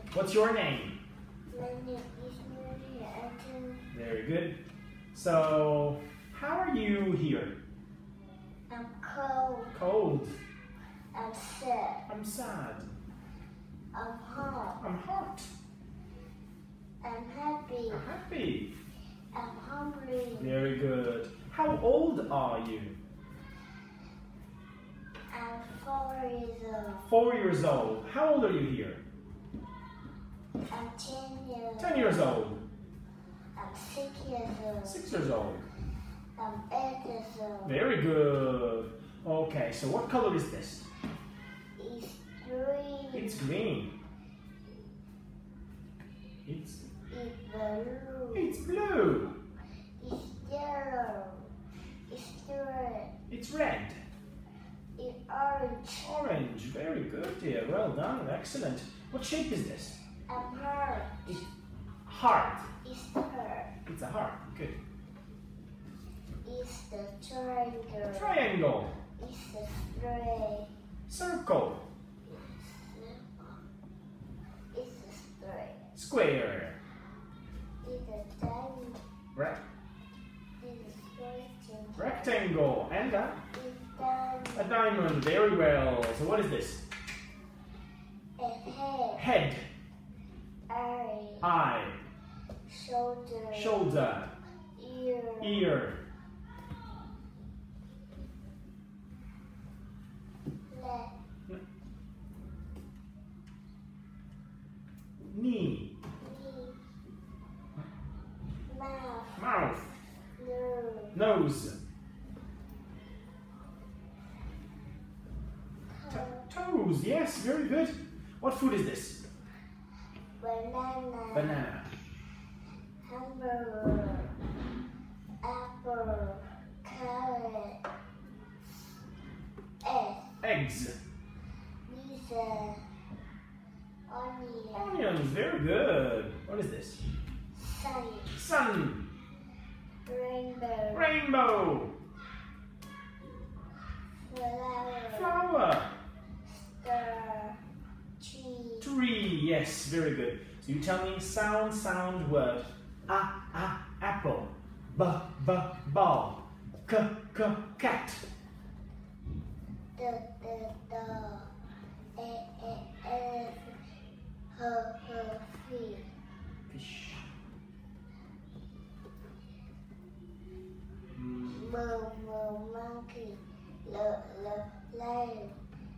What's your name? My name is Maria. Very good. So, how are you here? I'm cold. Cold. I'm sad. I'm sad. I'm hot. I'm hot. I'm happy. I'm happy. I'm hungry. Very good. How old are you? I'm 4 years old. 4 years old. How old are you here? I'm 10 years old. 10 years old. I'm 6 years old. 6 years old. I'm 8 years old. Very good. Okay, so what color is this? It's green. It's green. It's blue. It's blue. It's yellow. It's red. It's red. It's orange. Orange. Very good, dear. Well done. Excellent. What shape is this? I'm hard. It's heart. It's hard. It's a heart. Good. It's the triangle. Triangle. It's the square. Circle. It's a square. Square. It's a diamond. It's a Rectangle. And a diamond. diamond. Very well. So what is this? A head. Head. Eye. Shoulder. Shoulder. Ear. Ear. Leg. Knee. Mouth. Mouth. Nose. Nose. Toes. Yes, very good. What food is this? Banana. Banana. Hamburger. Apple. Carrot. Eggs. Pizza. Onion. Onions. Very good. What is this? Sun. Sun. Rainbow. Rainbow. Flower. Flower. Star. Tree. Tree. Yes, very good. So you tell me sound word. Apple. Ball. Cat. Fish. Fish. Monkey. Lion.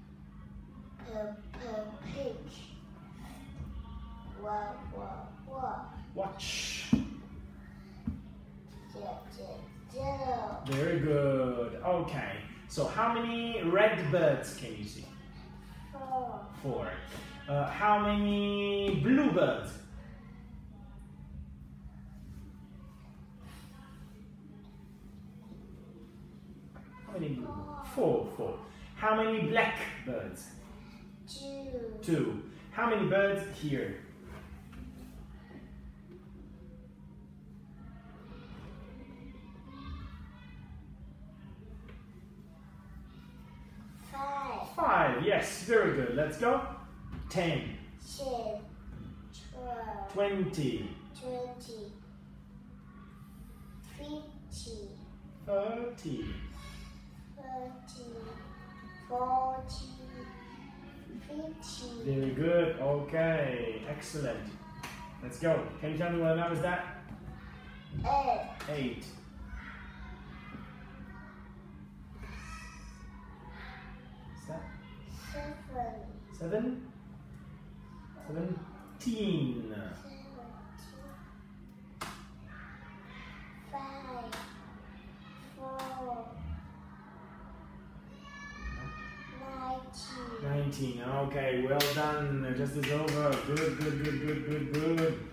Pig. Watch. Yellow. Very good. Okay. So how many red birds can you see? 4. 4. How many blue birds? 4. How many black birds? 2. How many birds here? 5. Yes, very good. Let's go. 10. 12. 20. 50. 30. 40. 50. Very good. Okay. Excellent. Let's go. Can you tell me what number is that? 8. 8. 7. 17. 5. 4. 19. 19. Okay, well done. Just is over. Good.